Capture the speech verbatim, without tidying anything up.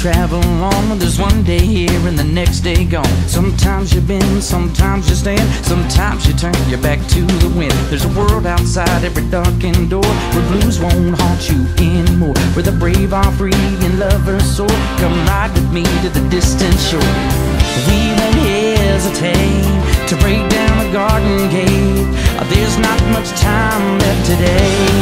travel on. There's one day here and the next day gone. Sometimes you bend, sometimes you stand, sometimes you turn your back to the wind. There's a world outside every darkened door, where blues won't haunt you anymore, where the brave are free and lovers soar. Come ride with me to the distant shore. We won't hesitate to break down the garden gate. There's not much time left today.